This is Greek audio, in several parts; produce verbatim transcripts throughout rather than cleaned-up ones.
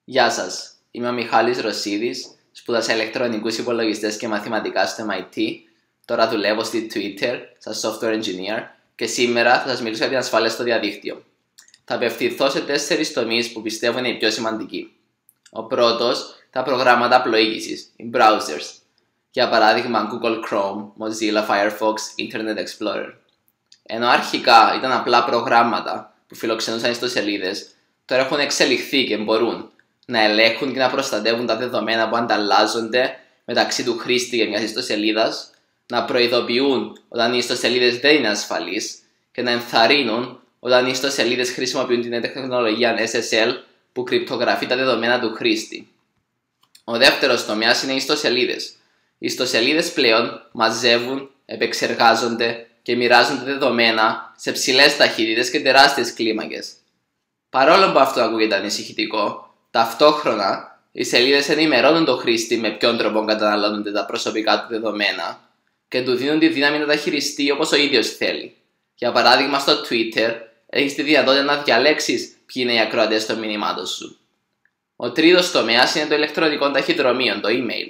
Γεια σας, είμαι ο Μιχάλης Ρωσίδης, σπούδασα ηλεκτρονικούς υπολογιστές και μαθηματικά στο εμ άι τι, τώρα δουλεύω στη Twitter, σαν software engineer και σήμερα θα σας μιλήσω για την ασφάλεια στο διαδίκτυο. Θα απευθυνθώ σε τέσσερις τομείς που πιστεύω είναι οι πιο σημαντικοί. Ο πρώτος, τα προγράμματα πλοήγησης, οι browsers, για παράδειγμα Google Chrome, Mozilla Firefox, Internet Explorer. Ενώ αρχικά ήταν απλά προγράμματα που φιλοξενούσαν ιστοσελίδες, τώρα έχουν εξελιχθεί και μπορούν να ελέγχουν και να προστατεύουν τα δεδομένα που ανταλλάζονται μεταξύ του χρήστη και μιας ιστοσελίδας, να προειδοποιούν όταν οι ιστοσελίδες δεν είναι ασφαλείς και να ενθαρρύνουν όταν οι ιστοσελίδες χρησιμοποιούν την τεχνολογία ες ες ελ που κρυπτογραφεί τα δεδομένα του χρήστη. Ο δεύτερος τομέας είναι οι ιστοσελίδες. Οι ιστοσελίδες πλέον μαζεύουν, επεξεργάζονται και μοιράζονται δεδομένα σε ψηλές ταχύτητες και τεράστιες κλίμακες. Παρόλο που αυτό ακούγεται ανησυχητικό, ταυτόχρονα οι σελίδες ενημερώνουν τον χρήστη με ποιον τρόπο καταναλώνονται τα προσωπικά του δεδομένα και του δίνουν τη δύναμη να τα χειριστεί όπως ο ίδιος θέλει. Για παράδειγμα, στο Twitter έχεις τη δυνατότητα να διαλέξεις ποιοι είναι οι ακροατές των μηνυμάτων σου. Ο τρίτος τομέας είναι το ηλεκτρονικό ταχυδρομείο, το email.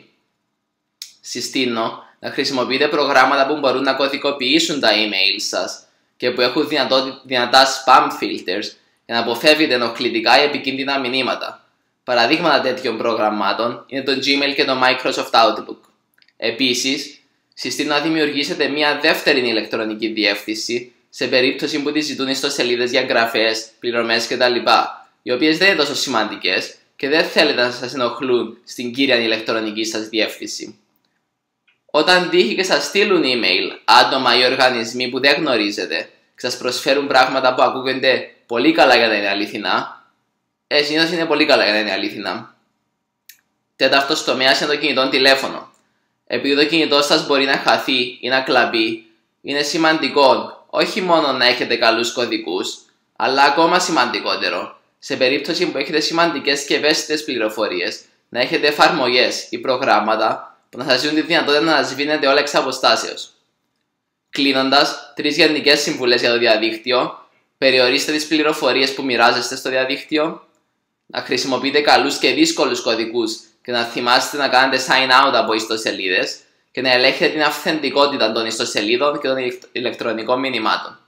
Συστήνω να χρησιμοποιείτε προγράμματα που μπορούν να κωδικοποιήσουν τα email σας και που έχουν δυνατά spam filters για να αποφεύγετε ενοχλητικά ή επικίνδυνα μηνύματα. Παραδείγματα τέτοιων προγραμμάτων είναι το Gmail και το Microsoft Outlook. Επίσης, συστήνω να δημιουργήσετε μια δεύτερη ηλεκτρονική διεύθυνση σε περίπτωση που τη ζητούν ιστοσελίδες για εγγραφές, πληρωμές κτλ., οι οποίες δεν είναι τόσο σημαντικές και δεν θέλετε να σας ενοχλούν στην κύρια ηλεκτρονική σας διεύθυνση. Όταν τύχει και σας στείλουν email άτομα ή οργανισμοί που δεν γνωρίζετε και σας προσφέρουν πράγματα που ακούγονται πολύ καλά για να είναι αληθινά, ε, συνήθως είναι πολύ καλά για να είναι αληθινά. Τέταρτος τομέας είναι το κινητό τηλέφωνο. Επειδή το κινητό σας μπορεί να χαθεί ή να κλαπεί, είναι σημαντικό όχι μόνο να έχετε καλούς κωδικούς, αλλά ακόμα σημαντικότερο, σε περίπτωση που έχετε σημαντικές και ευαίσθητες πληροφορίες, να έχετε εφαρμογές ή προγράμματα που να σας δίνουν τη δυνατότητα να σβήνετε όλα εξ αποστάσεως. Κλείνοντας, τρεις γενικές συμβουλές για το διαδίκτυο. Περιορίστε τις πληροφορίες που μοιράζεστε στο διαδίκτυο, να χρησιμοποιείτε καλούς και δύσκολους κωδικούς και να θυμάστε να κάνετε sign out από ιστοσελίδες και να ελέγχετε την αυθεντικότητα των ιστοσελίδων και των ηλεκτρονικών μηνυμάτων.